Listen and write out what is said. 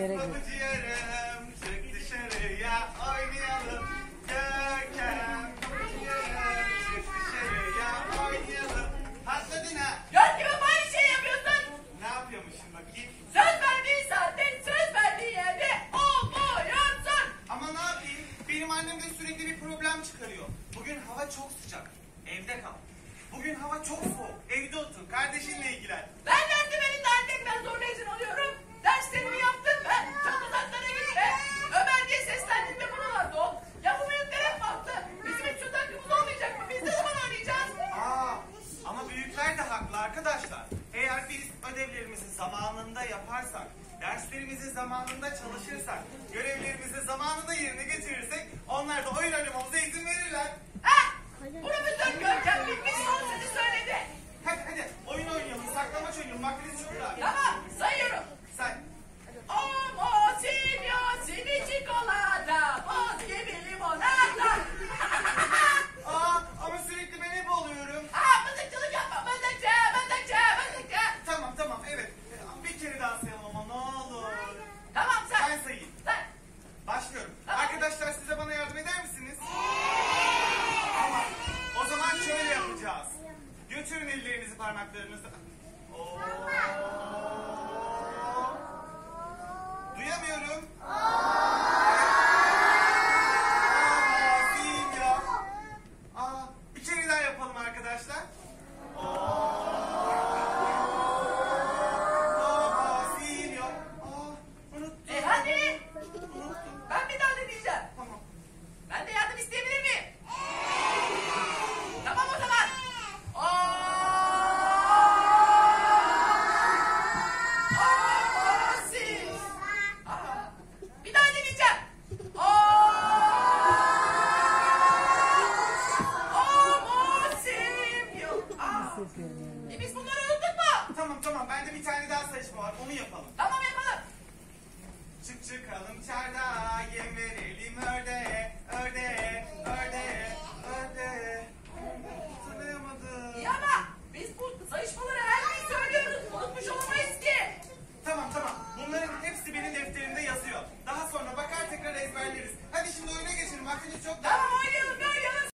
yere gir. Pabucuyarım, çık dışarıya oynayalım. Görkem, pabucuyarım, çık dışarıya oynayalım. Patladın ha. Göz gibi aynı şey yapıyorsun. Ne yapıyormuşum bakayım? Söz verdiğin saatte, söz verdiğin yerde olmuyorsun. Ama ne yapayım? Benim annem de sürekli bir problem çıkarıyor. Bugün hava çok sıcak. Evde kal. Bugün hava çok soğuk. Evde otur. Kardeşinle ilgilen. Ben dersim elinde annemden zorla izin alıyorum. Derslerimi yaptım ben. Çok uzaklara gitme. Ömer diye seslendim de buralarda ol. Ya bu büyükler hep baktı. Bizim hiç söz hakkımız olmayacak mı? Biz ne zaman oynayacağız? Ama büyükler de haklı arkadaşlar. Eğer biz ödevlerimizi zamanında yaparsak, derslerimizi zamanında çalışırsak, görevlerimizi zamanında yerine getirirsek, onlar da oyun oynamamıza izin verirler. Ha? Profesör Görkem bitmiş son sözü söyledi. Hadi oyun oynayalım, saklambaç oynayalım. Vaktiniz çok dar. Tamam sayıyorum. Say. Omo simyo sini çikolata. Boz gibi limonata. Ama sürekli ben hep oluyorum. Mızıkçılık yapma. Mızıkçı. Tamam, evet. Bir kere daha sayalım ama ne olur. Tamam sen. Ben sayayım. Sen. Başlıyorum. Tamam. Arkadaşlar siz de bana yardım eder misiniz? Tamam. O zaman şöyle yapacağız. Götürün ellerinizi parmaklarınızı. Oo. Duyamıyorum. Simya. Bir kere daha yapalım arkadaşlar. Simya. Unuttum. Hadi. Unuttum. Ben bir daha deneyeceğim. Tamam. Ben de yardım isteyebilir miyim? Tamam o zaman. Siz. Bir daha deneyeceğim. Biz bunları unuttuk mu? Tamam. Bende bir tane daha saçma var. Onu yapalım. Tamam yapalım. Çıkalım çardağa, yem verelim ördeğe, ördeğe, ördeğe, ördeğe.